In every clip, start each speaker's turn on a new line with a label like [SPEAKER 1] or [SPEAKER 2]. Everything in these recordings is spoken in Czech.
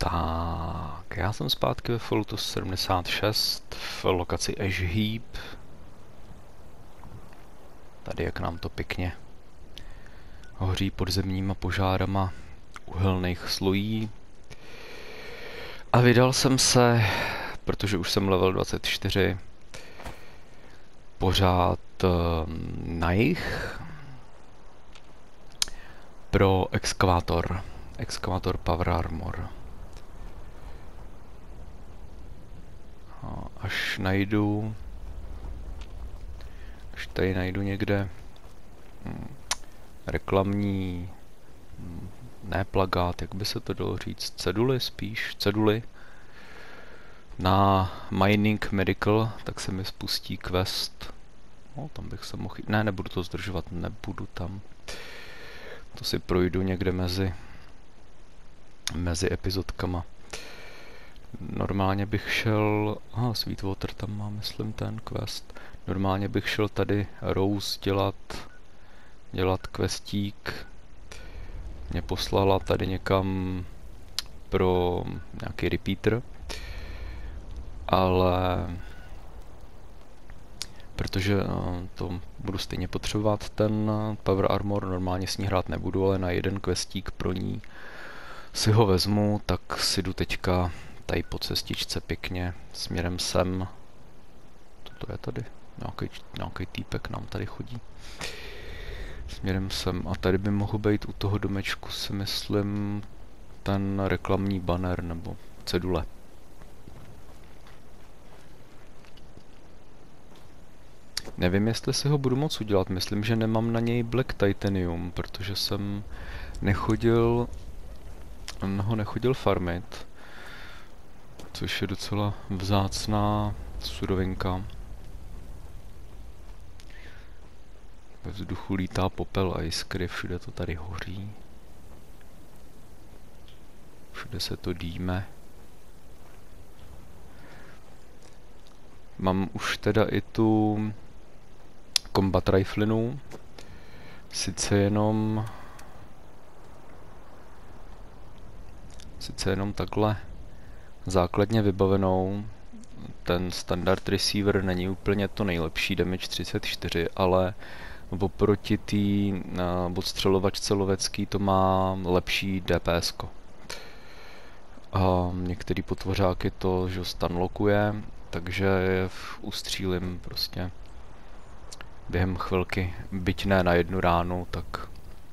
[SPEAKER 1] Tak, já jsem zpátky ve Falloutu 76 v lokaci Ash Heap. Tady jak nám to pěkně hoří podzemníma požárama uhelných slojí. A vydal jsem se, protože už jsem level 24, pořád na jih pro exkavátor Power Armor. Až tady najdu někde reklamní, ne plakát, jak by se to dalo říct, ceduly na Mining Medical, tak se mi spustí quest. No, tam bych se mohl... Ne, nebudu to zdržovat, nebudu tam. To si projdu někde mezi epizodkama. Normálně bych šel... Sweetwater tam má, myslím, ten quest. Normálně bych šel tady Rose dělat questík. Mě poslala tady někam pro nějaký repeater. Ale... protože to budu stejně potřebovat, ten Power Armor, normálně s ní hrát nebudu, ale na jeden questík pro ní si ho vezmu, tak si jdu teďka tady po cestičce pěkně směrem sem. To je tady, nějaký týpek nám tady chodí. Směrem sem a tady by mohl být u toho domečku, si myslím, ten reklamní banner nebo cedule. Nevím, jestli si ho budu moc udělat, myslím, že nemám na něj Black Titanium, protože jsem nechodil farmit, což je docela vzácná surovinka. Ve vzduchu lítá popel a jiskry, všude to tady hoří. Všude se to dýme. Mám už teda i tu combat riflinu, sice jenom takhle základně vybavenou. Ten standard receiver není úplně to nejlepší, damage 34, ale oproti té odstřelovačce lovecký to má lepší DPS-ko. A některý potvořáky to, že stunlockuje, takže je ustřílim prostě během chvilky, byť ne na jednu ránu, tak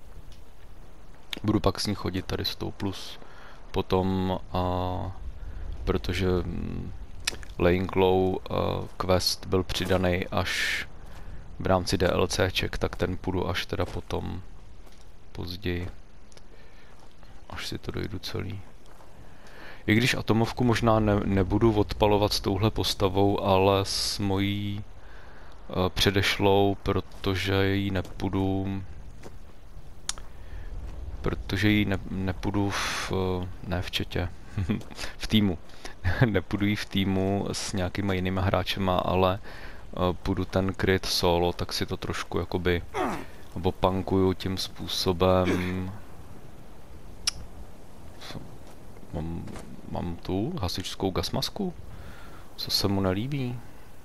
[SPEAKER 1] budu pak s ní chodit tady s tou plus potom, protože Laying Low quest byl přidaný až v rámci DLCček, tak ten půjdu až teda potom, později, až si to dojdu celý. I když atomovku možná nebudu odpalovat s touhle postavou, ale s mojí předešlou, protože ji nepůjdu ne v chatě, v týmu. Nepůjdu jí v týmu s nějakýma jinýma hráčema, ale půjdu ten kryt solo, tak si to trošku jakoby opankuju tím způsobem. Mám tu hasičskou gasmasku, co se mu nelíbí.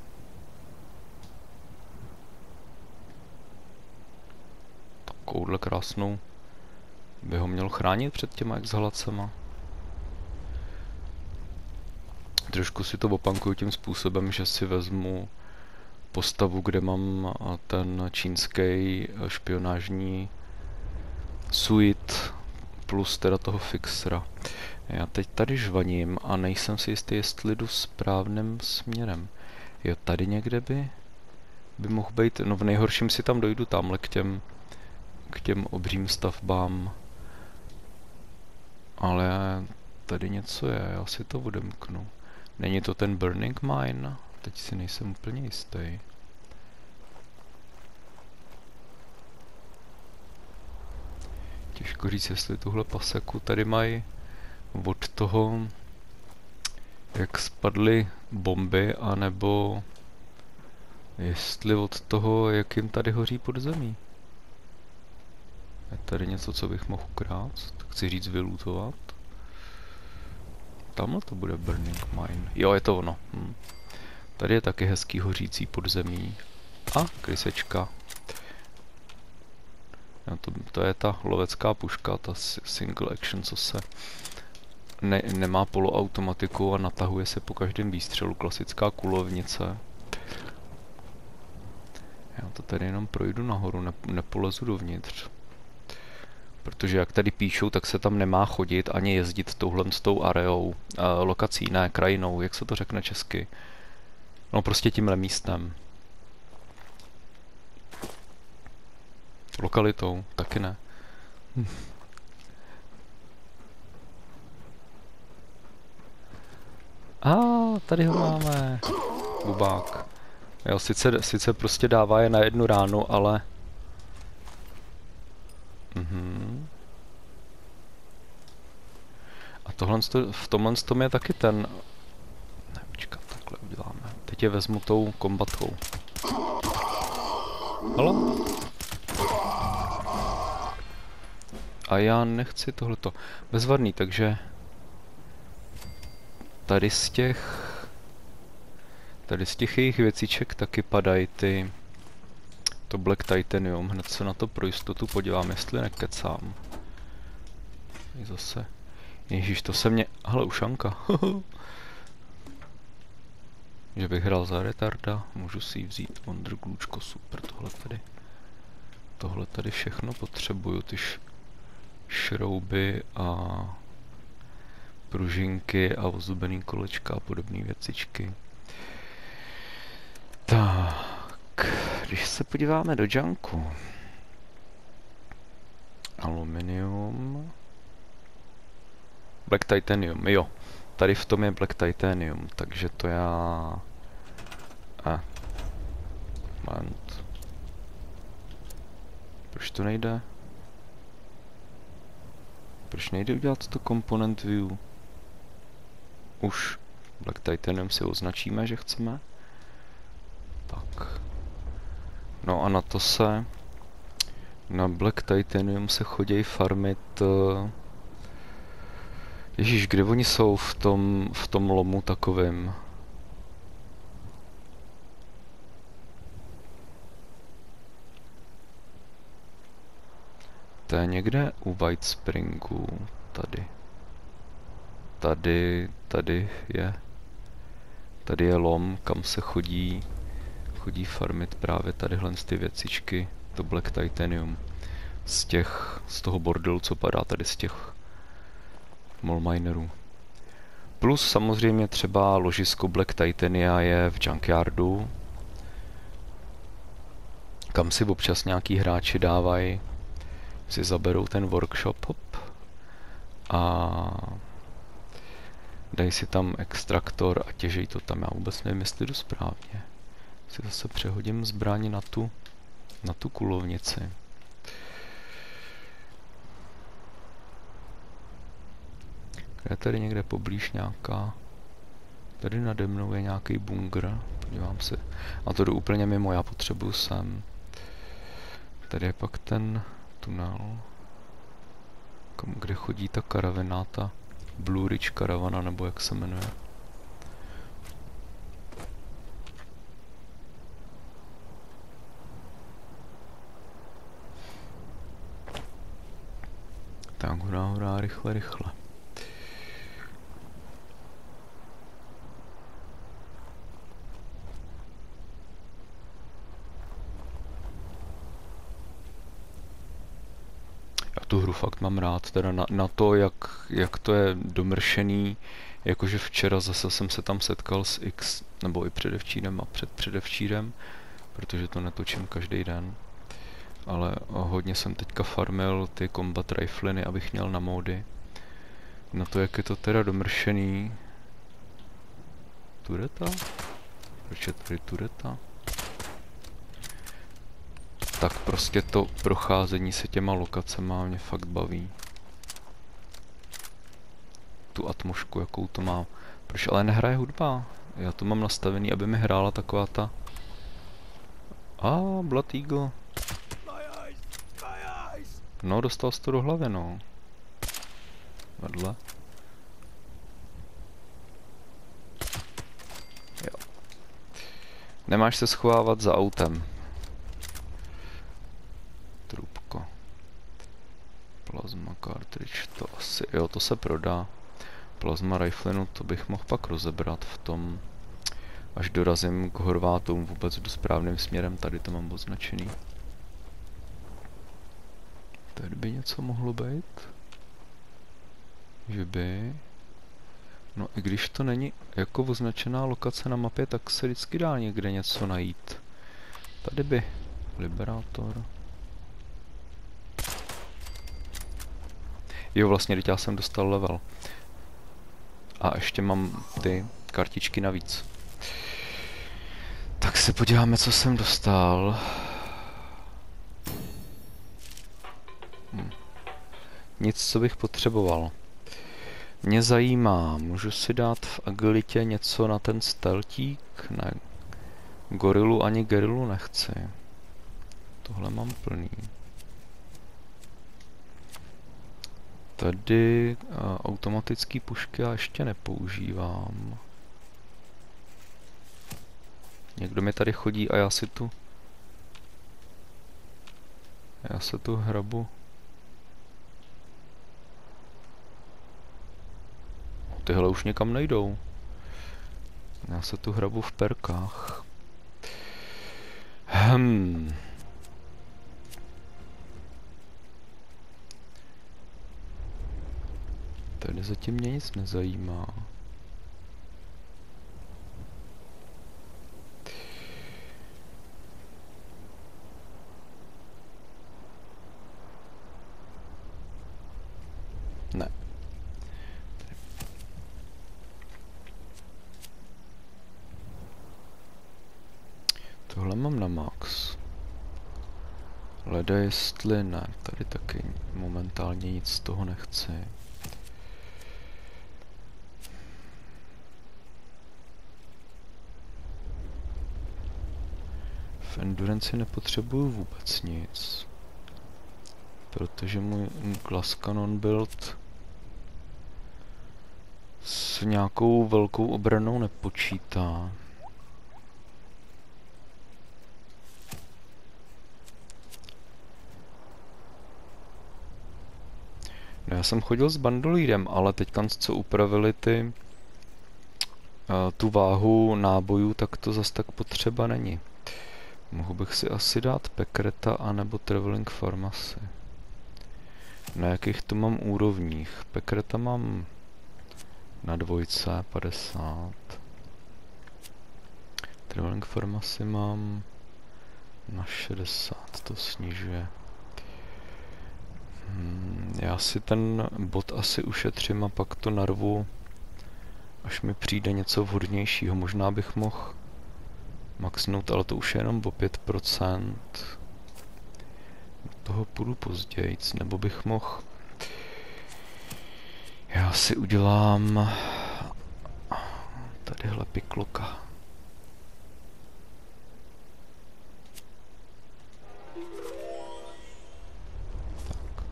[SPEAKER 1] Takovouhle krásnou by ho měl chránit před těma exhalacema. Trošku si to opankuju tím způsobem, že si vezmu postavu, kde mám ten čínský špionážní suite plus teda toho fixera. Já teď tady žvaním a nejsem si jistý, jestli jdu správným směrem. Jo, tady někde by mohl být, no v nejhorším si tam dojdu tamhle k těm obřím stavbám. Ale tady něco je, já si to odemknu. Není to ten Burning Mine? Teď si nejsem úplně jistý. Těžko říct, jestli tuhle paseku tady mají od toho, jak spadly bomby, anebo jestli od toho, jak jim tady hoří podzemí. Je tady něco, co bych mohl ukrást? Chci říct vylootovat. Tamhle to bude Burning Mine. Jo, je to ono. Tady je taky hezký hořící podzemí. A krysečka. No, to je ta lovecká puška, ta single action, co se nemá poloautomatiku a natahuje se po každém výstřelu. Klasická kulovnice. Já to tady jenom projdu nahoru, nepolezu dovnitř. Protože jak tady píšou, tak se tam nemá chodit ani jezdit touhle s tou areou, lokací, ne, krajinou, jak se to řekne česky. No prostě tímhle místem. Lokalitou, taky ne. Tady ho máme. Bubák. Jo, sice prostě dává je na jednu ránu, ale... A v tomhle tom je taky ten... Ne, počkat, takhle uděláme. Teď je vezmu tou kombatkou. Halo? A já nechci tohleto. Bezvadný, takže... Tady z těch jejich věciček taky padají to Black Titanium. Hned se na to pro jistotu podívám, jestli nekecám. Tady zase. Ježíš, to se mě... Hele, ušanka. Že bych hrál za retarda, můžu si ji vzít. Wonderglůčko, super, tohle tady všechno potřebuju, ty šrouby a pružinky a ozubený kolečka a podobné věcičky. Tak, když se podíváme do junku. Aluminium. Black Titanium, jo. Tady v tom je Black Titanium, takže to já... Moment. Proč to nejde? Proč nejde udělat to component view? Už Black Titanium si označíme, že chceme. Tak. No a na Black Titanium se chodí farmit... Ježíš, kde oni jsou v tom lomu takovým? To je někde u White Springu, tady. Tady je lom, kam se chodí farmit právě tadyhle ty věcičky, to Black Titanium. Z toho bordelu, co padá tady z těch mol minerů. Plus samozřejmě třeba ložisko Black Titania je v Junkyardu, kam si občas nějaký hráči dávají, si zaberou ten workshop a dají si tam extraktor a těžejí to tam. Já vůbec nevím, jestli jdu správně. Si zase přehodím zbraň na tu kulovnici. Je tady někde poblíž nějaká... Tady nade mnou je nějaký bunkr. Podívám se. A to jdu úplně mimo, já potřebuju sem. Tady je pak ten tunel. Kde chodí ta karavana, ta Blue Ridge karavana, nebo jak se jmenuje. Tak hurá, rychle. Já tu hru fakt mám rád, teda na to, jak to je domršený, jakože včera zase jsem se tam setkal s X, nebo i předevčírem a předevčírem, protože to netočím každý den. Ale hodně jsem teďka farmil ty combat rifliny, abych měl na módy. Na to, jak je to teda domršený. Tureta? Proč je tady tureta? Tak prostě to procházení se těma lokacema mě fakt baví. Tu atmosféru, jakou to má. Proč ale nehraje hudba? Já to mám nastavený, aby mi hrála taková ta... Blood Eagle. No, dostal jsi to do hlavy, no. Vedle. Nemáš se schovávat za autem. Trubko. Plasma cartridge, to asi, jo, to se prodá. Plasma riflinu, to bych mohl pak rozebrat v tom, až dorazím k Horvátům, vůbec jdu správným směrem, tady to mám označený. Tady by něco mohlo být? Že by... No i když to není jako označená lokace na mapě, tak se vždycky dá někde něco najít. Tady by... Liberátor... Jo, vlastně, teď já jsem dostal level. A ještě mám ty kartičky navíc. Tak se podíváme, co jsem dostal. Nic, co bych potřeboval. Mě zajímá, můžu si dát v agilitě něco na ten steltík? Ne. Gorilu ani gerilu nechci. Tohle mám plný. Tady automatický pušky já ještě nepoužívám. Někdo mi tady chodí a já se tu hrabu. Tyhle už někam nejdou. Já se tu hrabu v perkách. Tady zatím mě nic nezajímá. Ne. Tohle mám na max. Leda jestli ne, tady taky momentálně nic z toho nechci. V endurance nepotřebuju vůbec nic. Protože můj glass cannon build s nějakou velkou obranou nepočítá. No, já jsem chodil s bandolírem, ale teďka co upravili tu váhu nábojů, tak to zas tak potřeba není. Mohu bych si asi dát Pekreta anebo Traveling Pharmacy. Na jakých to mám úrovních? Pekreta mám na 2, 50. Traveling Pharmacy mám na 60, to snižuje. Já si ten bod asi ušetřím a pak to narvu, až mi přijde něco vhodnějšího. Možná bych mohl maxnout, ale to už je jenom o 5%. Do toho půjdu později, nebo bych mohl... Já si udělám... tadyhle pikloka. Tak.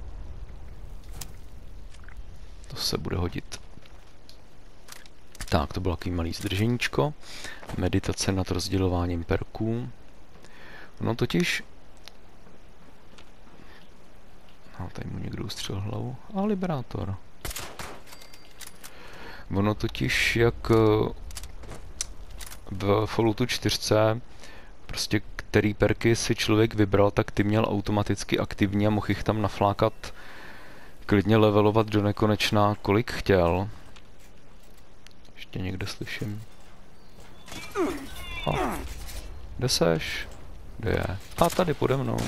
[SPEAKER 1] To se bude hodit. Tak, to bylo takový malý zdrženíčko. Meditace nad rozdělováním perků. No totiž... No, tady mu někdo ustřelil hlavu. A liberátor. Ono totiž, jak v Falloutu 4, prostě který perky si člověk vybral, tak ty měl automaticky aktivní a mohl jich tam naflákat, klidně levelovat do nekonečna, kolik chtěl. Ještě někde slyším. Kde seš? Kde je? A tady pode mnou.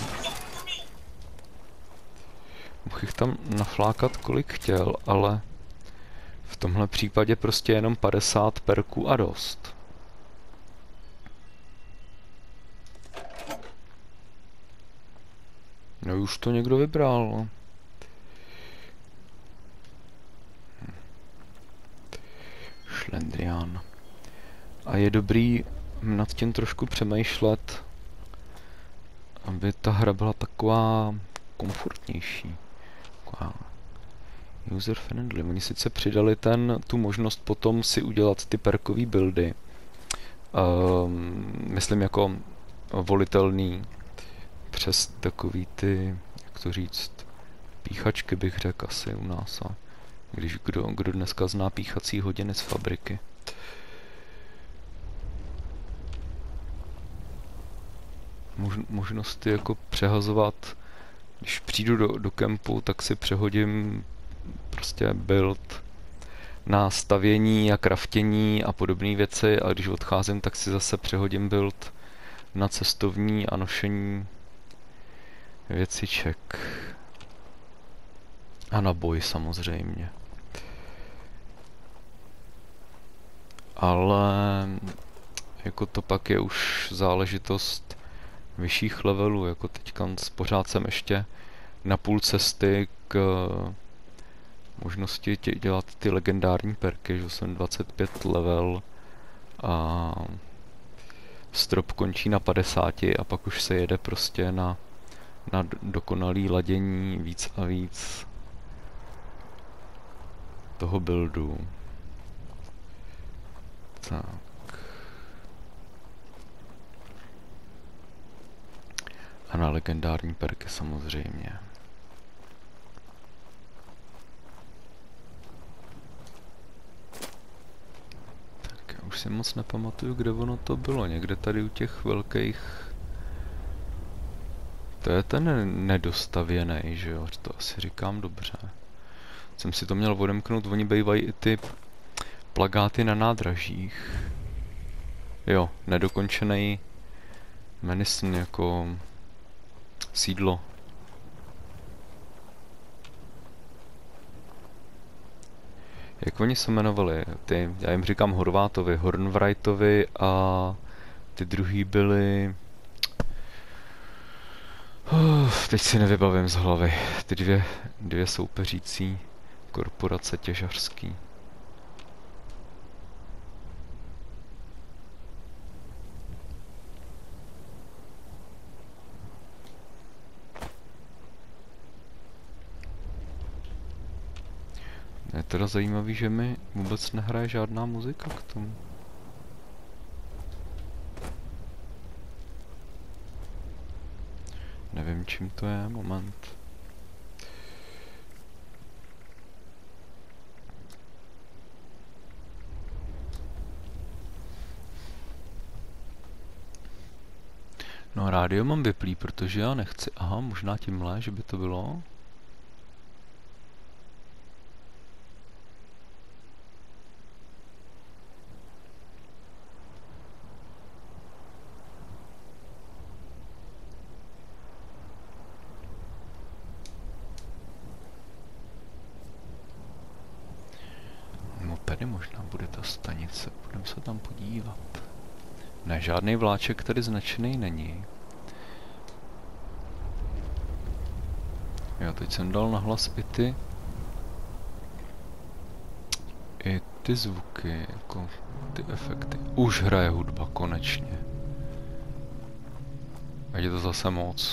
[SPEAKER 1] Mohl jich tam naflákat, kolik chtěl, ale v tomhle případě prostě jenom 50 perků a dost. No už to někdo vybral. Šlendrián. A je dobrý nad tím trošku přemýšlet, aby ta hra byla taková komfortnější. Taková user friendly. Oni sice přidali tu možnost potom si udělat ty perkový buildy, Myslím jako volitelný přes takový ty, jak to říct, píchačky bych řekl asi u nás. A když kdo dneska zná píchací hodiny z fabriky. Možnosti jako přehazovat, když přijdu do kempu, tak si přehodím prostě build na stavění a craftění a podobné věci, a když odcházím, tak si zase přehodím build na cestovní a nošení věciček. A na boj samozřejmě. Ale jako to pak je už záležitost vyšších levelů, jako teďka pořád jsem ještě na půl cesty k možnosti dělat ty legendární perky, že jsem 25 level a strop končí na 50 a pak už se jede prostě na dokonalý ladění víc a víc toho buildu. Tak. A na legendární perky samozřejmě. Tak já už si moc nepamatuju, kde ono to bylo. Někde tady u těch velkých... To je ten nedostavěný, že jo? To asi říkám dobře. Jsem si to měl odemknout, oni bývají i ty plakáty na nádražích. Jo, nedokončený Madison jako sídlo. Jak oni se jmenovali? Ty, já jim říkám Horvátovi, Hornwrightovi, a ty druhý byli... teď si nevybavím z hlavy. Ty dvě soupeřící korporace těžařský. Je teda zajímavý, že mi vůbec nehraje žádná muzika k tomu. Nevím, čím to je, moment. No, rádio mám vyplý, protože já nechci. Aha, možná tímhle, že by to bylo. No, tady možná bude ta stanice, budeme se tam podívat. Ne, žádný vláček tady značený není. Jo, teď jsem dal nahlas i ty zvuky, jako ty efekty. Už hraje hudba, konečně. Ať je to zase moc.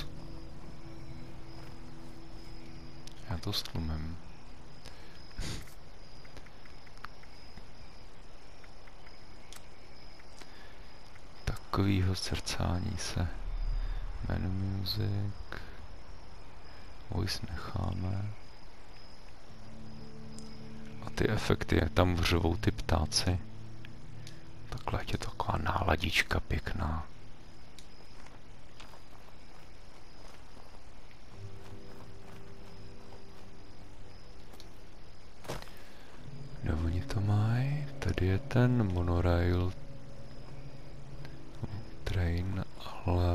[SPEAKER 1] Já to stlumím. Takovýho srdcání se. Menu music. Voice necháme. A ty efekty, tam vřovou ty ptáci. Takhle je to taková náladička pěkná. Kde oni to mají? Tady je ten monorail train, ale...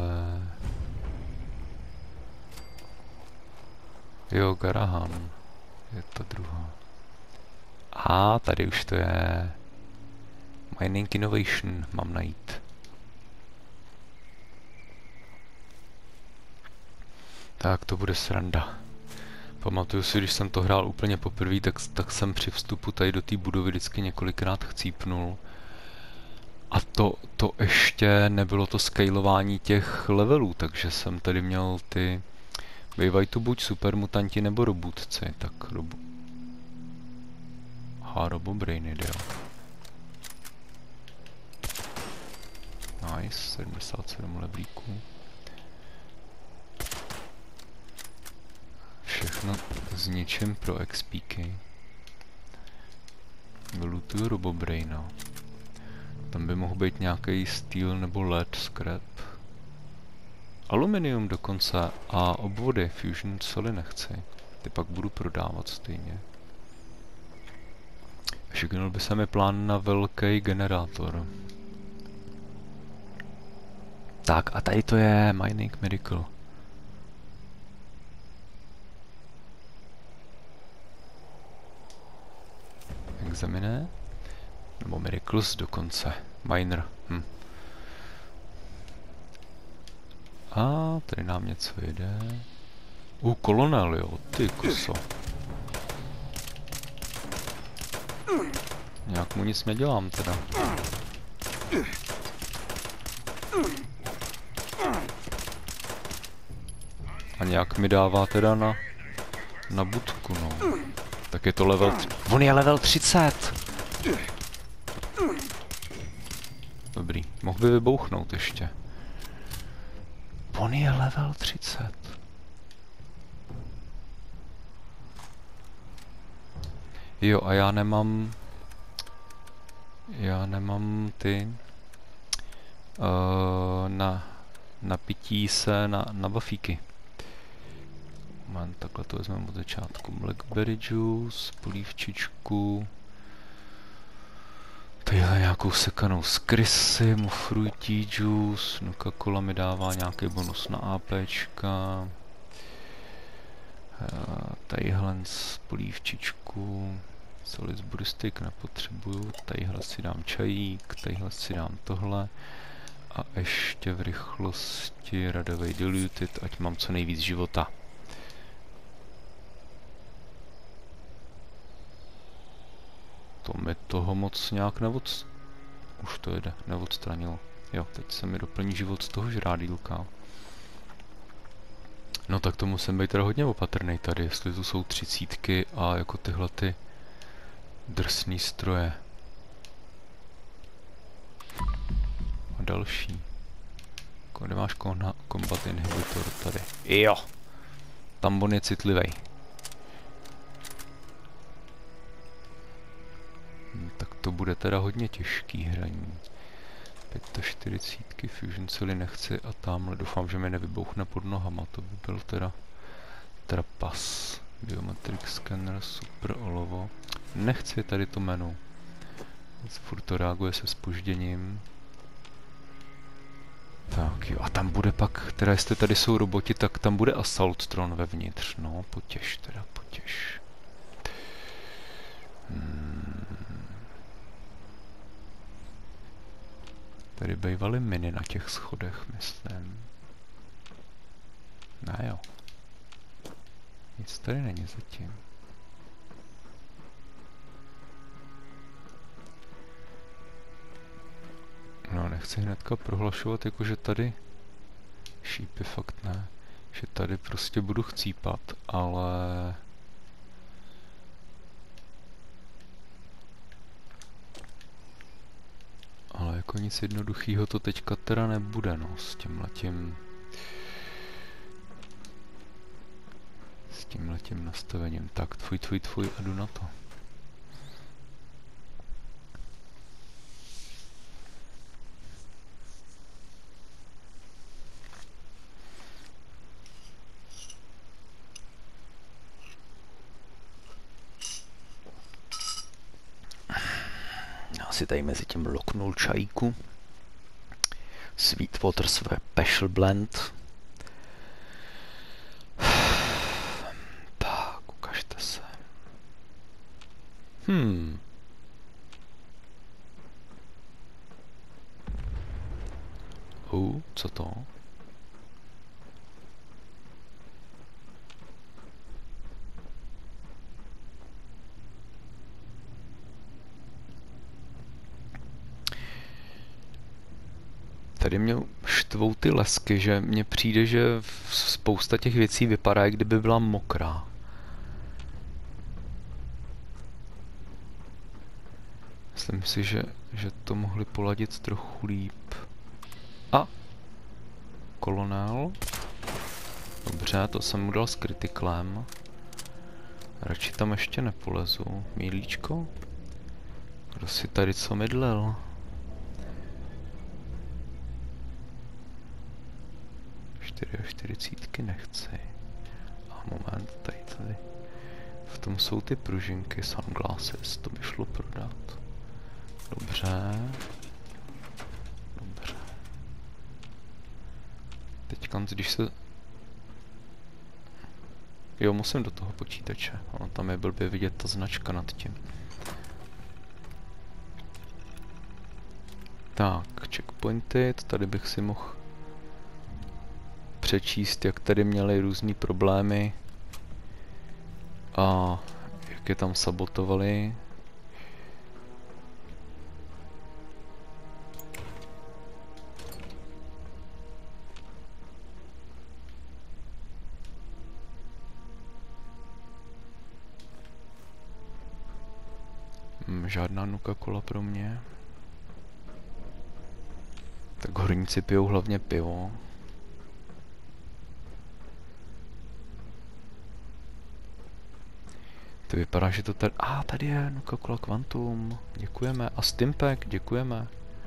[SPEAKER 1] Jo, Garahan. Je to druhá. A tady už to je... Mining Innovation mám najít. Tak to bude sranda. Pamatuju si, když jsem to hrál úplně poprvé, tak jsem při vstupu tady do té budovy vždycky několikrát chcípnul. A to ještě nebylo to scalování těch levelů, takže jsem tady měl ty... Bývají tu buď supermutanti nebo robotci, tak Robobrainy, jo. Nice, 77 leblíků. Všechno zničím pro XPky. Vylutuju Robobraina. Tam by mohl být nějaký steel nebo lead scrap. Aluminium dokonce a obvody, fusion soli nechci. Ty pak budu prodávat stejně. Všechno by se mi plán na velký generátor. Tak a tady to je Mining Miracle. Examine. Nebo Miracles dokonce. Miner. A tady nám něco jde. Kolonel, jo, ty kuso. Nějak mu nic nedělám teda. A nějak mi dává teda na budku, no. Tak je to level... On je level 30! Dobrý, mohl by vybouchnout ještě. On je level 30. Jo, a já nemám ty na pití se na bafíky. Takhle to vezmeme od začátku. Blackberry juice, polívčičku. Tadyhle nějakou sekanou z krysy, fruity juice, Nuka-Cola mi dává nějaký bonus na APčka. Tadyhle z polívčičku. Salisbury steak nepotřebuju, tadyhle si dám čajík, tadyhle si dám tohle. A ještě v rychlosti radovej diluted, ať mám co nejvíc života. To mi toho moc nějak už to jede, neodstranilo. Jo, teď se mi doplní život z toho žrádýlka. No tak to musím být teda hodně opatrný tady, jestli tu jsou 30 a jako tyhle ty drsný stroje. A další. Kde máš combat inhibitor tady? Jo! Tam on je citlivý. Tak to bude teda hodně těžký hraní. 45 fusion cely nechci a tamhle doufám, že mi nevybouchne pod nohama. To by byl teda trapas. Biometric scanner, super olovo. Nechci tady to menu. Furt to reaguje se zpožděním. Tak jo, a tam bude pak, teda jestli tady jsou roboti, tak tam bude Assault Tron vevnitř. No, potěš teda, potěš. Tady bývaly miny na těch schodech, myslím. No jo. Nic tady není zatím. No, nechci hnedka prohlašovat, jakože tady šípy fakt ne. Že tady prostě budu chcípat, ale... Ale jako nic jednoduchýho to teďka teda nebude, no, s tímhletím nastavením. Tak, tvůj a jdu na to. Já si tady mezi tím loknul čajíku. Sweetwater Special Blend. Tak, ukažte se. Co to? Tady mě štvou ty lesky, že mně přijde, že spousta těch věcí vypadá, jak kdyby byla mokrá. Myslím si, že to mohli poladit trochu líp. A kolonel. Dobře, to jsem mu dal s kritiklem. Radši tam ještě nepolezu. Mílíčko? Kdo si tady co mydlel? Čtyřicítky nechci. A moment, tady. V tom jsou ty pružinky, sunglasses, to by šlo prodat. Dobře. Dobře. Teďka, když se... Jo, musím do toho počítače. Ono tam je blbě vidět ta značka nad tím. Tak, checkpointy, to tady bych si mohl přečíst, jak tady měli různý problémy a jak je tam sabotovali. Žádná Nuka-Cola pro mě. Tak horníci pijou hlavně pivo. To vypadá, že to tady... tady je Nuka-Cola Quantum. Děkujeme. A Stimpek, děkujeme.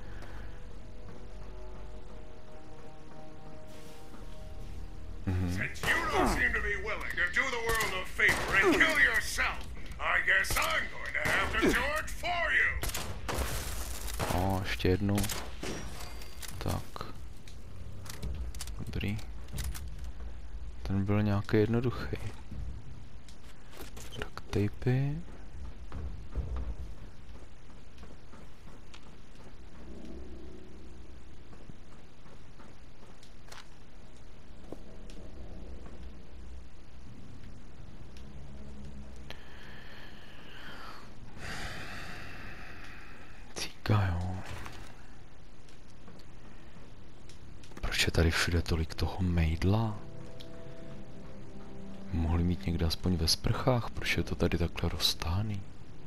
[SPEAKER 1] Ještě jednou. Tak. Dobrý. Ten byl nějaký jednoduchý. Duct tapy. Jo. Proč je tady všude tolik toho mejdla? Mohli mít někde aspoň ve sprchách, proč je to tady takhle roztáhný?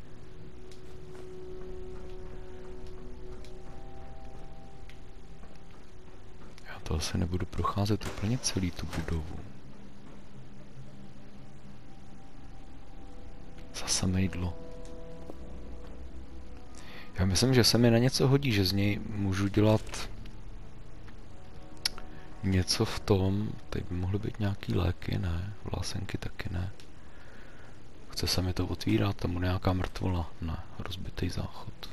[SPEAKER 1] Já to asi nebudu procházet úplně celý tu budovu. Zase mejdlo. Já myslím, že se mi na něco hodí, že z něj můžu dělat něco v tom. Teď by mohly být nějaký léky, ne? Vlásenky taky ne. Chce se mi to otvírat, tam bude nějaká mrtvola. Ne, rozbitý záchod.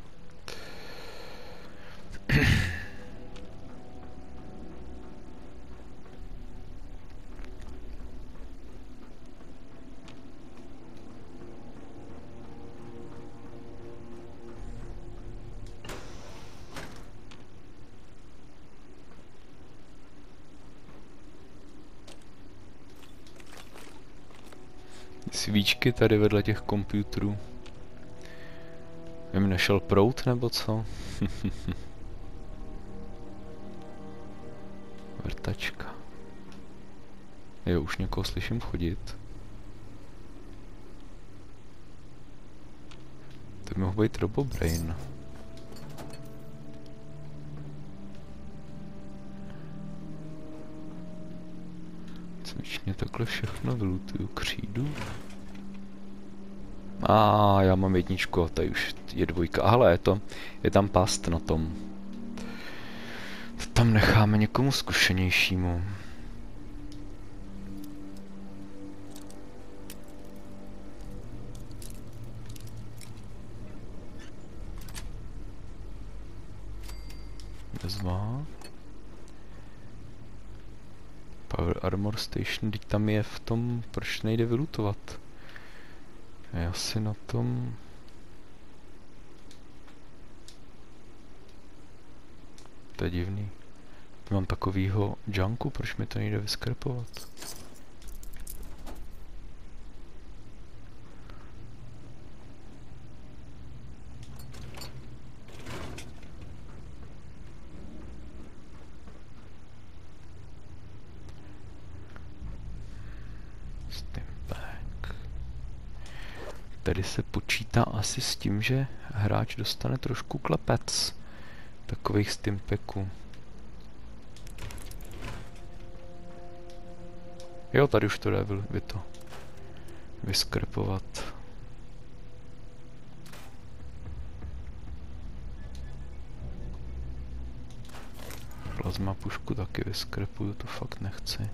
[SPEAKER 1] Svíčky tady vedle těch počítačů. Jim nešel proud nebo co? Vrtačka. Jo, už někoho slyším chodit. To by mohl být Robobrain. Cvičně takhle všechno vylutuju, křídu. Já mám jedničku a tady už je dvojka. Ale je tam past na tom. To tam necháme někomu zkušenějšímu. Bezva. Power Armor Station, teď tam je v tom, proč nejde vylutovat? Já si na tom... To je divný. Mám takovýho junku, proč mi to nejde vyskrpovat? Tady se počítá asi s tím, že hráč dostane trošku klepec takových stimpeků. Jo, tady už to jde vyskrepovat. Plazma pušku taky vyskrepuju, to fakt nechci.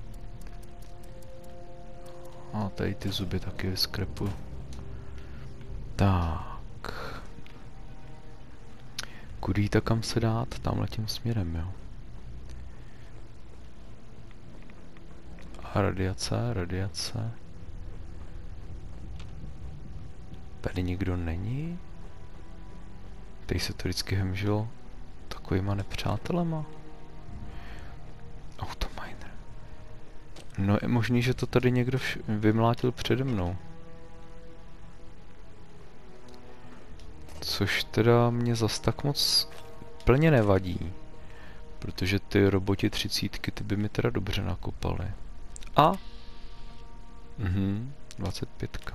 [SPEAKER 1] A tady ty zuby taky vyskrepuju. Tak. Kudy to kam se dát? Tamhle tím směrem, jo. A radiace. Tady nikdo není? Tady se to vždycky hemžilo takovýma nepřátelema. Autominer. No je možný, že to tady někdo vymlátil přede mnou. Což teda mě zas tak moc plně nevadí. Protože ty roboti 30, ty by mi teda dobře nakopaly. A? 25.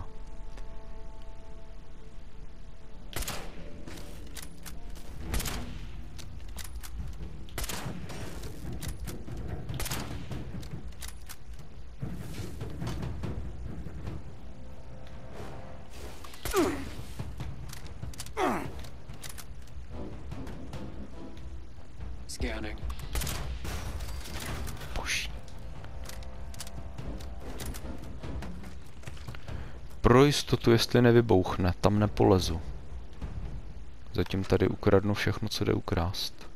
[SPEAKER 2] Scanning.
[SPEAKER 1] Pro jistotu, jestli nevybouchne, tam nepolezu. Zatím tady ukradnu všechno, co jde ukrást.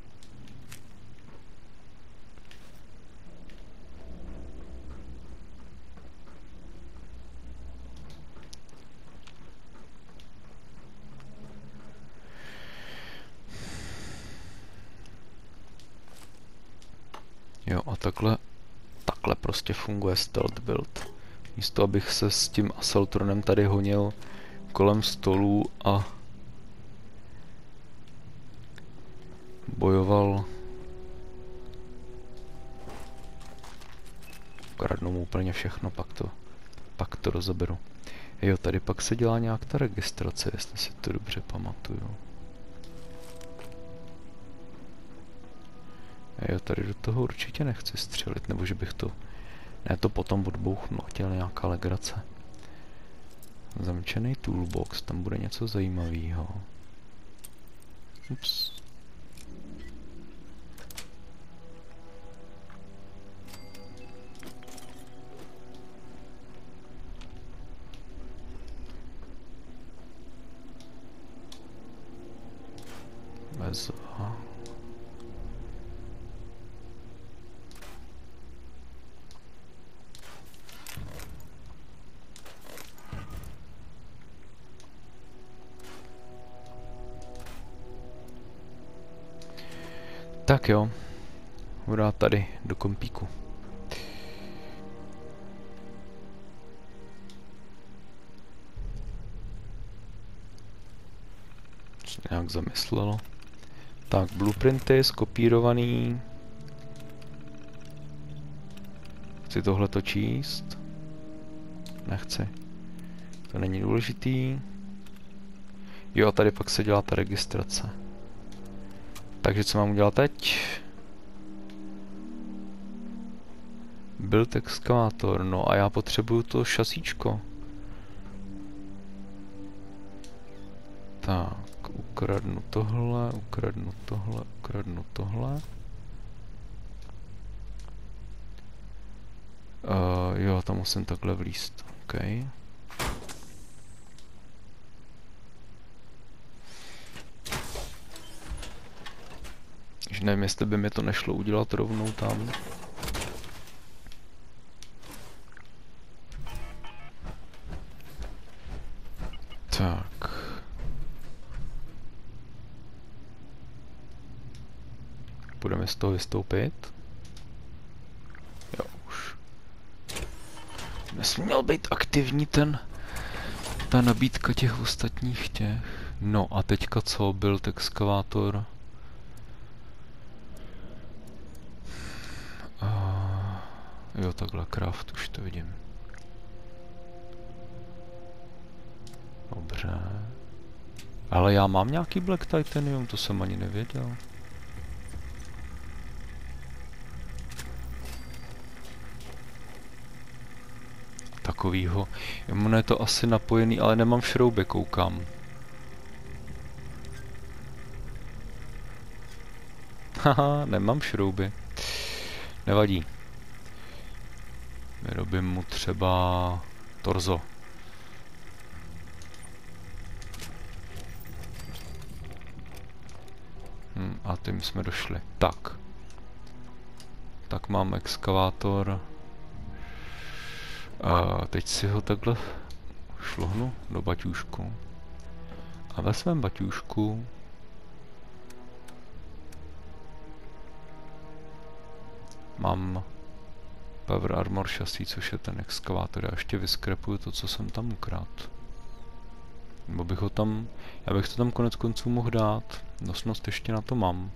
[SPEAKER 1] Jo, a takhle prostě funguje stealth build. Místo abych se s tím Assaultronem tady honil kolem stolů a bojoval. Kradnu mu úplně všechno, pak to rozeberu. Jo, tady pak se dělá nějak ta registrace, jestli si to dobře pamatuju. Jo, tady do toho určitě nechci střelit, nebo že bych to... Ne, to potom odbouchnu, chtěl nějaká legrace. Zamčený toolbox, tam bude něco zajímavého. Ups. Bezva. Tak jo, budu tady do kompíku. Co nějak zamyslelo. Tak, blueprinty skopírovaný. Chci tohleto číst? Nechci. To není důležitý. Jo, a tady pak se dělá ta registrace. Takže co mám udělat teď? Build exkavátor, no a já potřebuju to šasíčko. Tak, ukradnu tohle. Jo, tam musím takhle vlízt, OK. Už nevím, jestli by mi to nešlo udělat rovnou tam. Tak. Budeme z toho vystoupit. Jo, už. Nesměl být aktivní ta nabídka těch ostatních těch. No a teďka co? Build exkavátor. Jo, takhle craft, už to vidím. Dobře. Ale já mám nějaký Black Titanium, to jsem ani nevěděl. takovýho. Ono je to asi napojený, ale nemám šrouby, koukám. Haha, nemám šrouby. Nevadí. Vyrobím mu třeba torzo. A tím jsme došli. Tak. Tak mám exkavátor. A teď si ho takhle šlohnu do baťůžku. A ve svém baťůžku mám Power Armor šasí, což je ten exkavátor. Já ještě vyskrepuju to, co jsem tam ukradl. Nebo bych ho tam... Já bych to tam konec konců mohl dát. Nosnost ještě na to mám.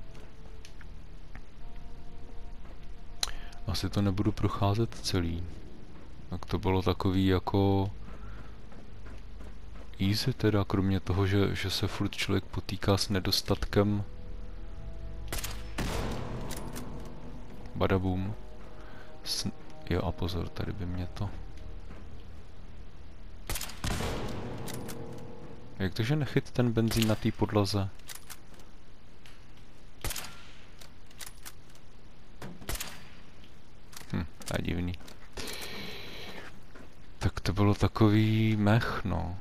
[SPEAKER 1] Asi to nebudu procházet celý. Tak to bylo takový jako... easy teda, kromě toho, že se furt člověk potýká s nedostatkem. Badabum. Jo a pozor, tady by mě to... Jak to, že nechyt ten benzín na té podlaze? To je divný. Tak to bylo takový mech, no.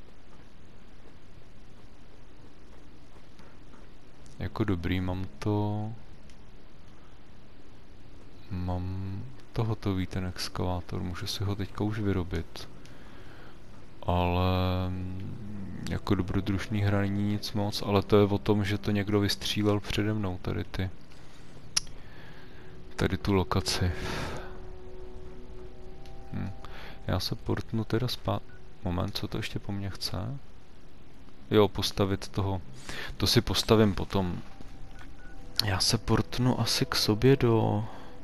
[SPEAKER 1] Jako dobrý, mám to hotový, ten exkavátor, můžu si ho teďka už vyrobit. Ale jako dobrodružný hra není nic moc, ale to je o tom, že to někdo vystřílel přede mnou, tady tu lokaci. Já se portnu teda Moment, co to ještě po mně chce? Jo, postavit toho. To si postavím potom. Já se portnu asi k sobě do...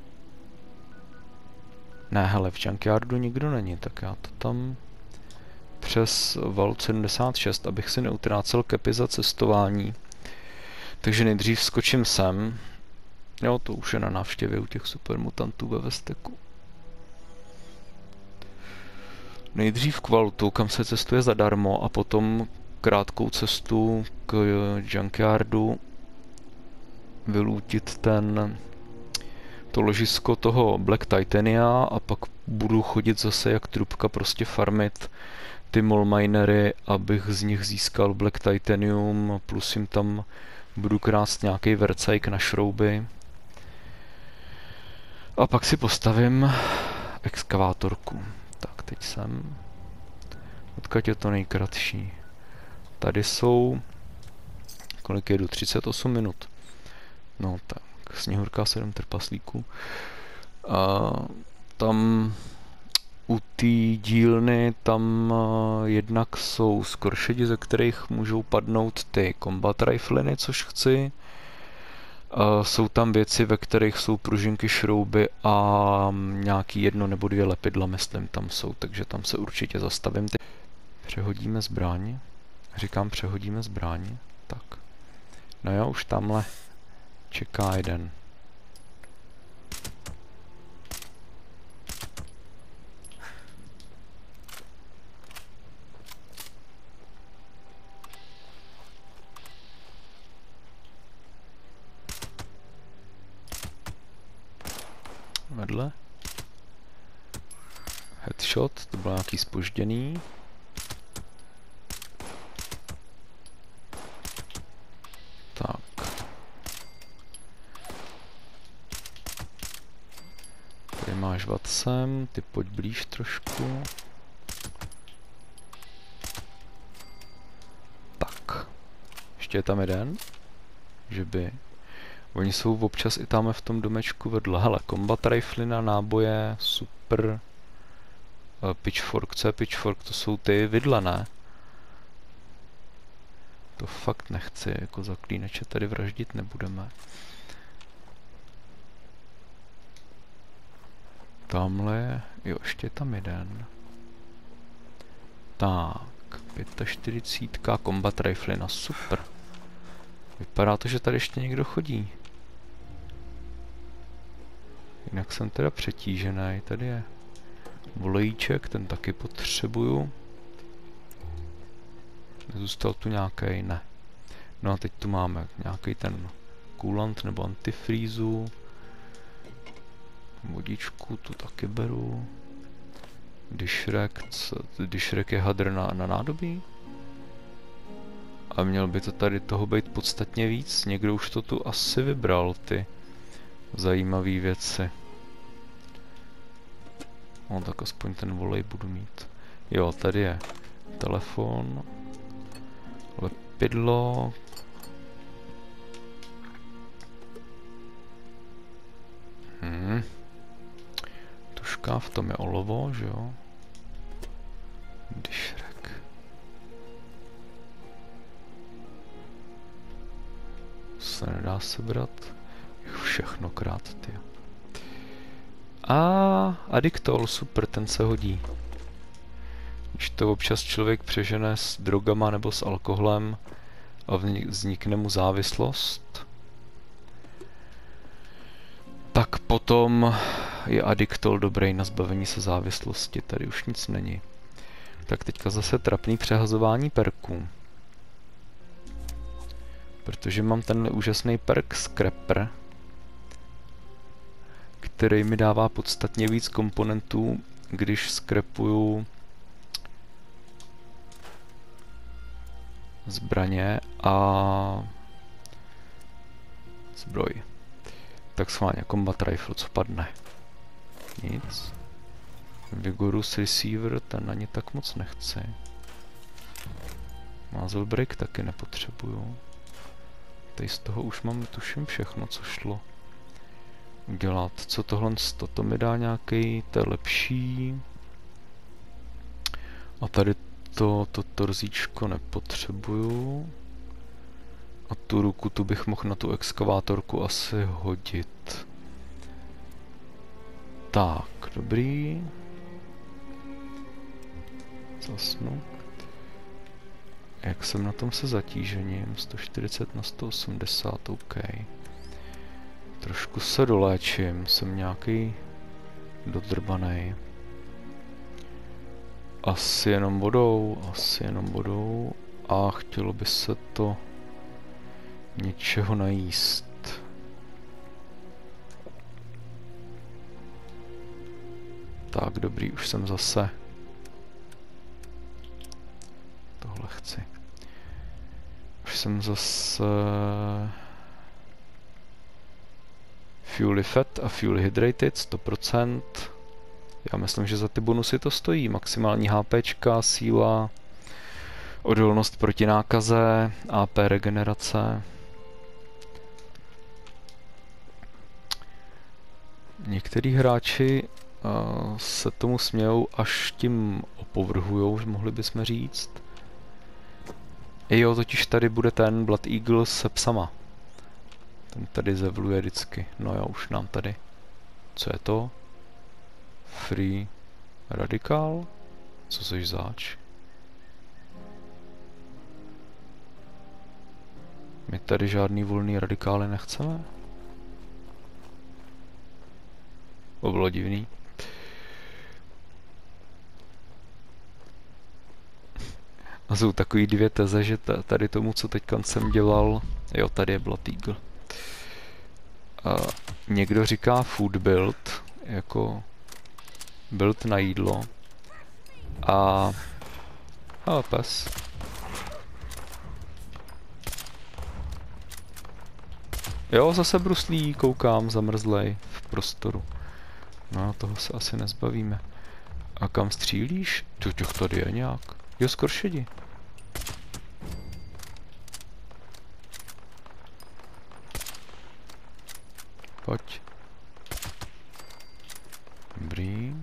[SPEAKER 1] Ne, hele, v Junkyardu nikdo není, tak já to tam přes Vault 76, abych si neutrácel kepy za cestování. Takže nejdřív skočím sem. Jo, to už je na návštěvě u těch supermutantů ve Vesteku. Nejdřív k Vaultu, kam se cestuje zadarmo, a potom krátkou cestu k Junkyardu vylútit to ložisko toho Black Titania a pak budu chodit zase jak trubka prostě farmit ty mole minery, abych z nich získal Black Titanium, plus jim tam budu krást nějaký vercajk na šrouby. A pak si postavím exkavátorku. Tak, teď jsem. Odkud je to nejkratší? Tady jsou... Kolik jedu? 38 minut. No tak, Sněhurka 7 trpaslíků. A tam u té dílny tam jednak jsou skoršedi, ze kterých můžou padnout ty combat rifliny, což chci. Jsou tam věci, ve kterých jsou pružinky, šrouby a nějaký 1 nebo 2 lepidla, myslím, tam jsou, takže tam se určitě zastavím. Přehodíme zbraň. Říkám, přehodíme zbraň. Tak. No jo, už tamhle čeká jeden. Vedle. Headshot, to bylo nějaký zpožděný. Tak. Tady máš Watsem, ty pojď blíž trošku. Tak. Ještě je tam jeden. Že by... Oni jsou občas i tam v tom domečku vedle. Hele, combat riflina, náboje, super. Pitchfork, co je pitchfork? To jsou ty vidle, ne? To fakt nechci, jako zaklíneče tady vraždit nebudeme. Tamhle je, jo, ještě je tam jeden. Tak, 45, combat riflina, super. Vypadá to, že tady ještě někdo chodí. Jinak jsem teda přetížený, tady je Volejíček, ten taky potřebuju. Zůstal tu nějaký? Ne. No a teď tu máme nějaký ten coolant nebo antifrízu. Vodičku tu taky beru. Dishrack je hadr na nádobí. A měl by to tady toho být podstatně víc. Někdo už to tu asi vybral, ty zajímavé věci. No tak aspoň ten volej budu mít. Jo, tady je telefon. Lepidlo. Tuška, v tom je olovo, že jo? Dishrack. Se nedá sebrat. Všechno krát, ty. A Addictol, super, ten se hodí. Když to občas člověk přežene s drogama nebo s alkoholem a vznikne mu závislost, tak potom je Addictol dobrý na zbavení se závislosti. Tady už nic není. Tak teďka zase trapný přehazování perků. Protože mám ten úžasný perk Scrapper, který mi dává podstatně víc komponentů, když scrapuju zbraně a zbroj. Tak schválně combat rifle, co padne? Nic. Vigorous receiver, ten ani tak moc nechci. Muzzle break taky nepotřebuju. Tady z toho už mám tuším všechno, co šlo udělat. Co tohle? To mi dá nějaký, to je lepší. A tady to torzíčko nepotřebuju. A tu ruku tu bych mohl na tu exkavátorku asi hodit. Tak, dobrý. Zasnu. Jak jsem na tom se zatížením? 140 na 180, OK. Trošku se doléčím, jsem nějaký dodrbanej. Asi jenom vodou. A chtělo by se to něčeho najíst. Tak, dobrý, už jsem zase. Tohle chci. Už jsem zase... Fuel fat a fuel hydrated 100%. Já myslím, že za ty bonusy to stojí. Maximální HPčka, síla, odolnost proti nákaze, AP regenerace. Některý hráči se tomu smějou, až tím opovrhujou, mohli bychom říct. Jo, totiž tady bude ten Blood Eagle se psama. Ten tady zevluje vždycky. No jo, už nám tady. Co je to? Free Radical? Co seš zač? My tady žádný volný radikály nechceme? To bylo divný. A jsou takový dvě teze, že tady tomu, co teďka jsem dělal... Jo, tady je Blood Eagle. Někdo říká food build, jako build na jídlo. A pes. Jo, zase bruslí, koukám, zamrzlej v prostoru. No, toho se asi nezbavíme. A kam střílíš? Těch tady je nějak. Jo, skoršedi. Pojď. Dobrý.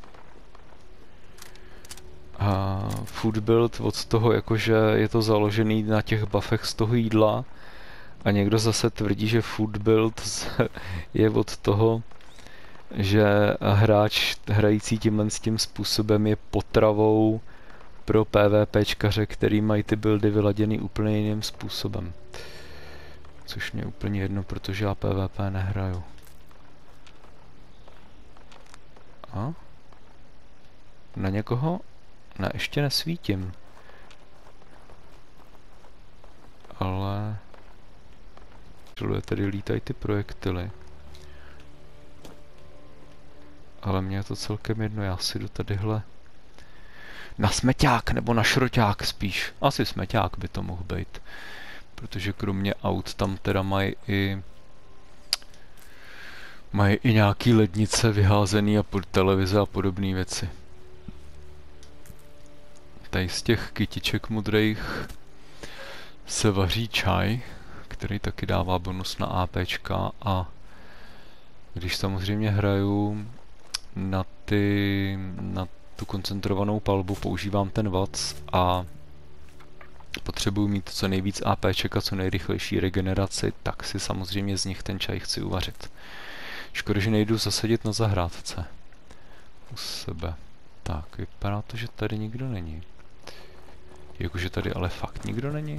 [SPEAKER 1] A food build od toho, jakože je to založený na těch buffech z toho jídla. A někdo zase tvrdí, že food build je od toho, že hráč hrající tímhle s tím způsobem je potravou pro PvPčkaře, který mají ty buildy vyladěný úplně jiným způsobem. Což mě úplně jedno, protože já PvP nehraju. A? Na někoho? Ne, ještě nesvítím. Ale... tady lítají ty projektily. Ale mně je to celkem jedno, já si jdu tadyhle... Na smeťák, nebo na šroťák spíš. Asi smeťák by to mohl být. Protože kromě aut tam teda mají i nějaký lednice vyházený a televize a podobné věci. Tady z těch kytiček modrých se vaří čaj, který taky dává bonus na APčka, a když samozřejmě hraju na tu koncentrovanou palbu, používám ten VATS a potřebuji mít co nejvíc APček a co nejrychlejší regeneraci, tak si samozřejmě z nich ten čaj chci uvařit. Škoda, že nejdu zasadit na zahrádce u sebe. Tak, vypadá to, že tady nikdo není. Jakože tady ale fakt nikdo není.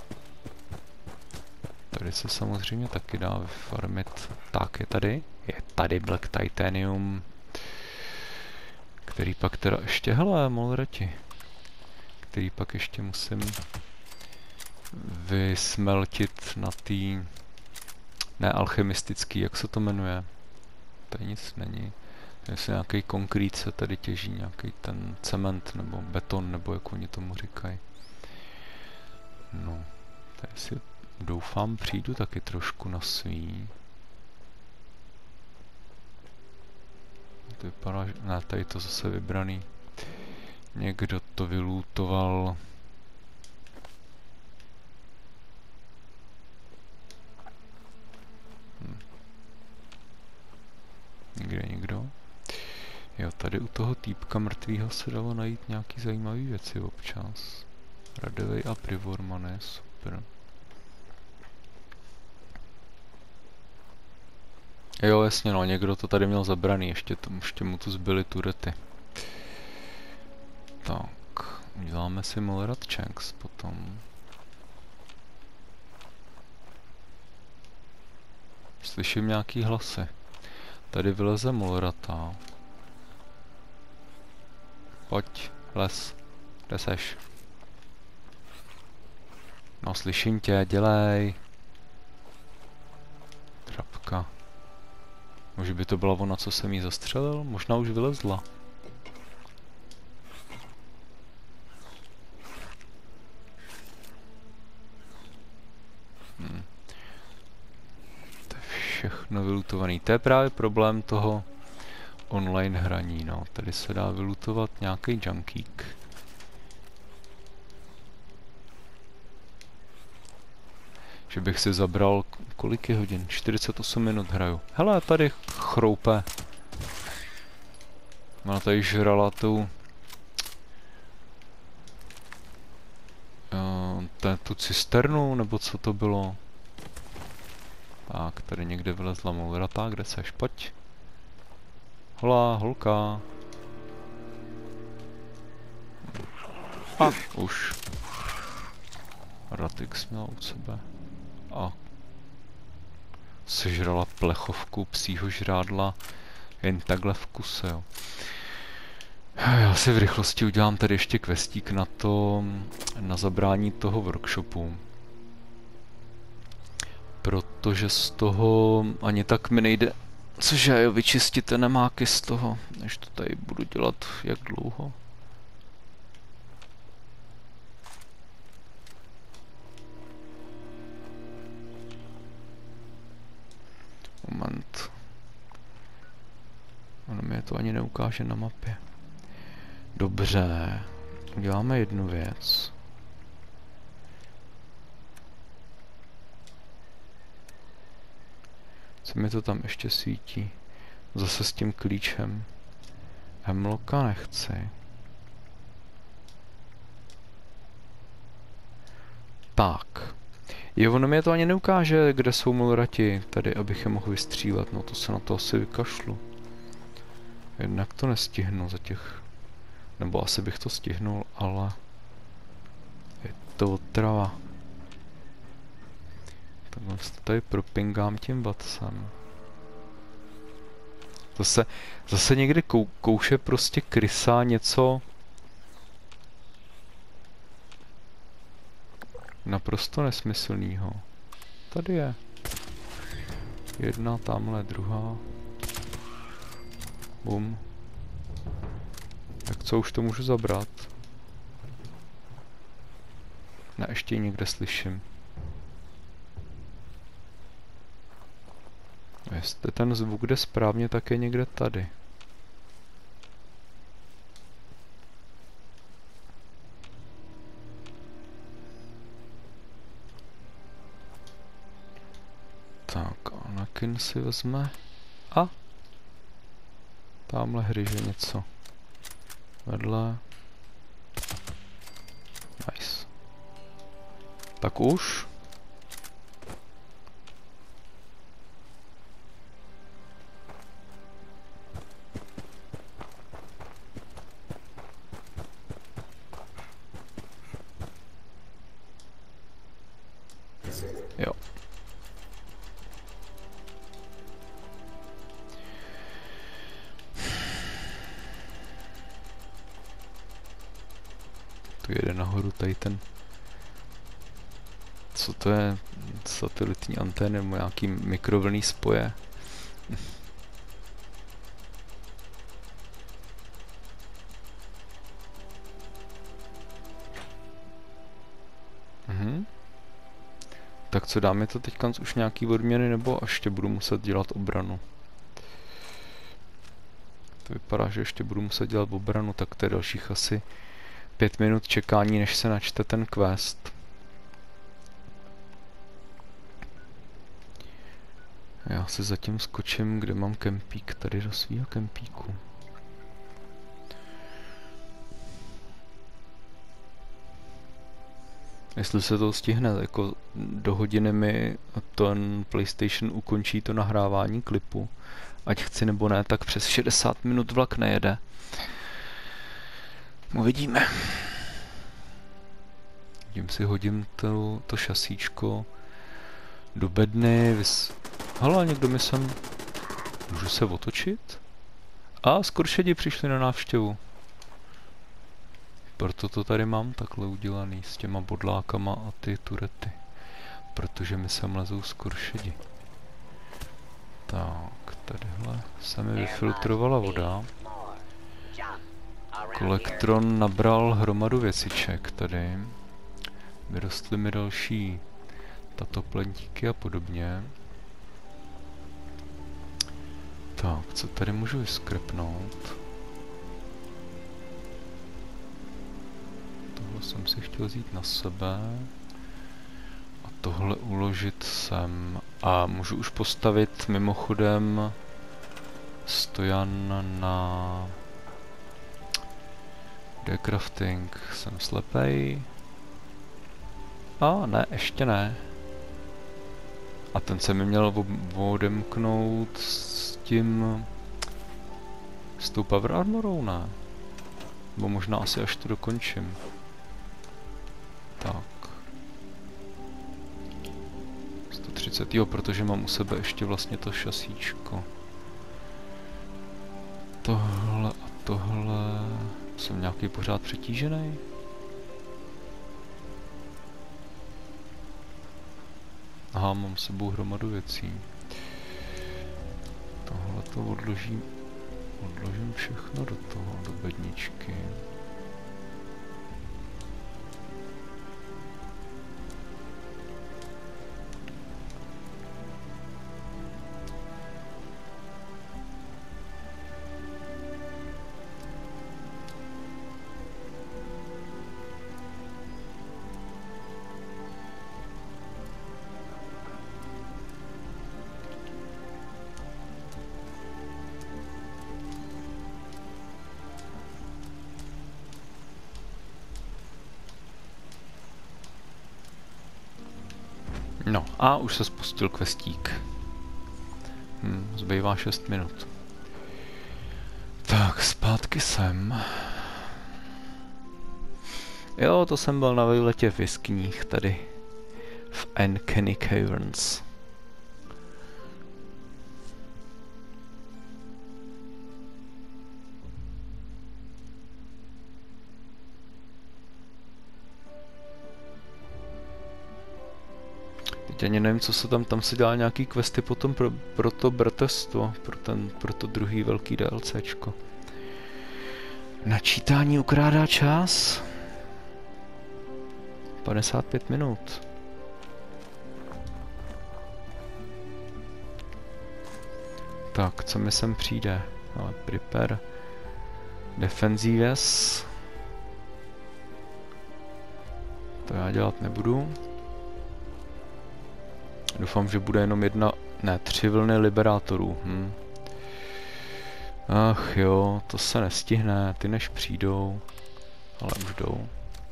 [SPEAKER 1] Tady se samozřejmě taky dá vyfarmit. Tak, je tady Black Titanium, který pak teda ještě, hele, molrati, který pak ještě musím vysmeltit na tý, ne alchemistický, jak se to jmenuje. Tady nic není. Tady se nějaký konkrét se tady těží, nějaký ten cement nebo beton, nebo jak oni tomu říkají. No, tady si doufám přijdu taky trošku na svý. To vypadá, že... Ne, tady to zase vybraný. Někdo to vylootoval. Nikdo. Jo, tady u toho týpka mrtvýho se dalo najít nějaký zajímavý věci občas. Radevej a Privorman, super. Jo, jasně, no, někdo to tady měl zabraný, ještě mu tu zbyly turety. Tak, uděláme si Molrat Checks potom. Slyším nějaký hlasy. Tady vyleze Molrata. Pojď, les. Kde seš? No, slyším tě, dělej. Trapka. Možná by to byla ona, co jsem jí zastřelil? Možná už vylezla. To je všechno vylutovaný. To je právě problém toho online hraní, no. Tady se dá vylutovat nějaký junkík. Že bych si zabral, kolik je hodin? 48 minut hraju. Hele, tady chroupe. Ona tady žrala tu cisternu, nebo co to bylo? Tak, tady někde vylezla Molrata, kde seš? Pojď. Hola, holka. Už. Ratix měla u sebe. A sežrala plechovku psího žrádla jen takhle v kuse, jo. Já si v rychlosti udělám tady ještě questík na zabrání toho workshopu. Protože z toho ani tak mi nejde, cože jo, vyčistit ten nemáky z toho, než to tady budu dělat jak dlouho. Moment. Ono mi to ani neukáže na mapě. Dobře. Uděláme jednu věc. Co mi to tam ještě svítí? Zase s tím klíčem. Hemlocka nechci. Tak. Jo, ono mi to ani neukáže, kde jsou molrati tady, abych je mohl vystřílet. No to se na to asi vykašlu. Jednak to nestihnu za těch... Nebo asi bych to stihnul, ale... Je to otrava. Takhle to tady propingám tím vatsem. Zase někde kouše prostě krysa něco naprosto nesmyslného. Tady je. Jedna, tamhle, druhá. Bum. Tak co, už to můžu zabrat? Ne, ještě ji někde slyším. Jestli ten zvuk jde správně, tak je někde tady. Tak, Anakin si vezme. A! Tamhle hryže něco. Vedle. Nice. Tak už. Jo. Tu jede nahoru tady ten. Co to je? Satelitní antény nebo nějaký mikrovlnný spoje? Tak co, dáme to teďka už nějaký odměny, nebo ještě budu muset dělat obranu? To vypadá, že ještě budu muset dělat obranu, tak to je dalších asi 5 minut čekání, než se načte ten quest. Já si zatím skočím, kde mám kempík, tady do svýho kempíku. Jestli se to stihne, jako do hodiny mi ten PlayStation ukončí to nahrávání klipu. Ať chci nebo ne, tak přes 60 minut vlak nejede. Uvidíme. Tím si hodím to šasíčko do bedny. Hele, někdo mi sem... Můžu se otočit? A skoršedi přišli na návštěvu. Proto to tady mám takhle udělaný s těma bodlákama a ty turety. Protože mi sem lezou skoršedi. Tak, tadyhle se mi vyfiltrovala voda. Kolektron nabral hromadu věciček tady. Vyrostly mi další tatoplentíky a podobně. Tak, co tady můžu vyskrepnout? Tohle jsem si chtěl vzít na sebe. A tohle uložit sem. A můžu už postavit mimochodem stojan na decrafting. Jsem slepej. A ne, ještě ne. A ten se mi měl odemknout s tím... s tou power armorou, ne? Nebo možná asi až to dokončím. Tak. 130, jo, protože mám u sebe ještě vlastně to šasíčko. Tohle a tohle... Jsem nějaký pořád přetížený? Aha, mám s sebou hromadu věcí. Tohle to odložím všechno do toho, do bedničky. No, a už se spustil questík. Zbývá 6 minut. Tak, zpátky sem. Jo, to jsem byl na výletě v jeskyních tady. V Uncanny Caverns. Teď ani nevím, co se tam se dělá nějaký questy potom pro to bratrstvo, pro to druhý velký DLCčko. Načítání ukrádá čas. 55 minut. Tak, co mi sem přijde? Ale prepare defensives. To já dělat nebudu. Doufám, že bude jenom 3 vlny liberátorů. Ach jo, to se nestihne, ty než přijdou. Ale už jdou.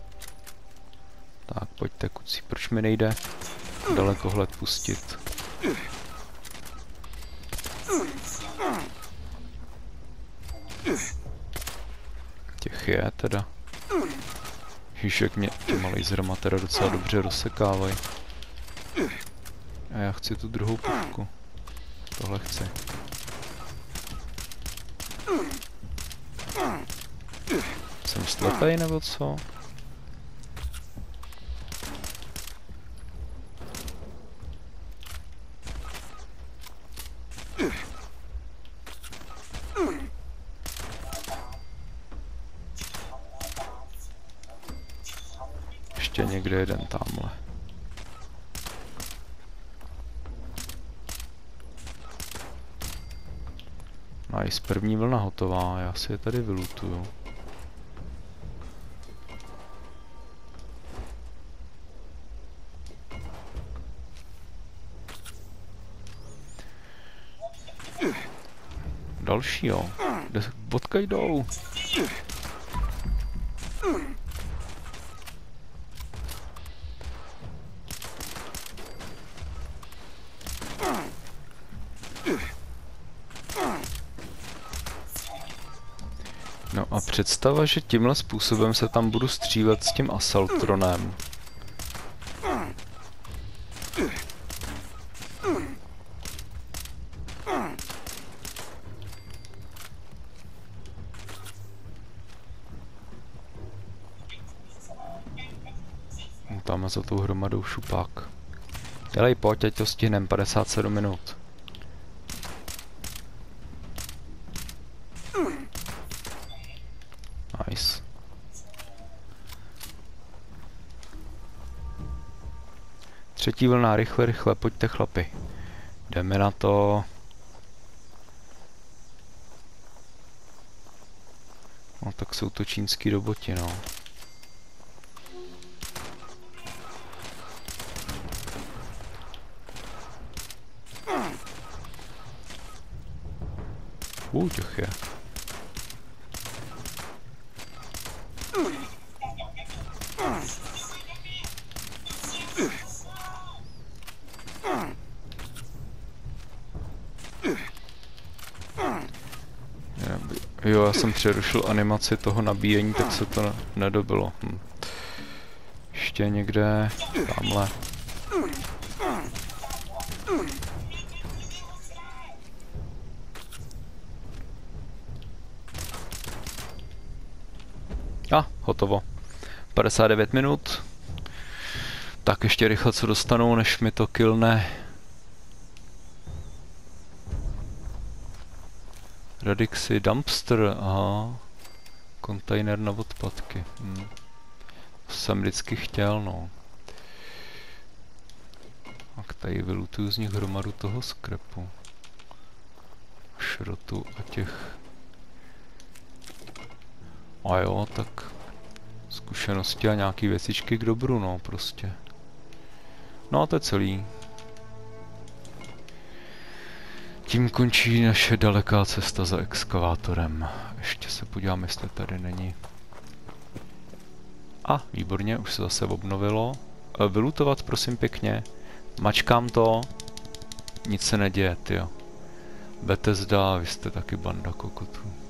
[SPEAKER 1] Tak, pojďte kucí, proč mi nejde dalekohled pustit? Těch je teda. Ježišek mě těma laserama teda docela dobře rozsekávají. A já chci tu druhou pušku. Tohle chci. Jsem slepej nebo co? Ještě někde jeden tamhle. Nice, první vlna hotová, já si je tady vylutuju. Další jo, odkud jdou? No a představa, že tímhle způsobem se tam budu střílet s tím Assaultronem. Tam za tou hromadou šupák. Dělej, pojď, ať to stihnem, 57 minut. Nice. Třetí vlna, rychle, rychle, pojďte chlapi. Jdeme na to. No tak jsou to čínský roboti, no. Těch je. Jo, já jsem přerušil animaci toho nabíjení, tak se to nedobilo. Ještě někde tamhle. Hotovo. 59 minut. Tak ještě rychle co dostanu, než mi to killne. Radixy dumpster, aha. Kontejner na odpadky. To jsem vždycky chtěl, no. Tak tady vylutuju z nich hromadu toho skrepu. Šrotu a těch. A jo, tak zkušenosti a nějaký věcičky k dobru, no, prostě. No a to je celý. Tím končí naše daleká cesta za exkavátorem. Ještě se podívám, jestli tady není. A, výborně, už se zase obnovilo. Vylutovat, prosím pěkně. Mačkám to. Nic se neděje, tyjo. Bethesda, vy jste taky banda kokotů.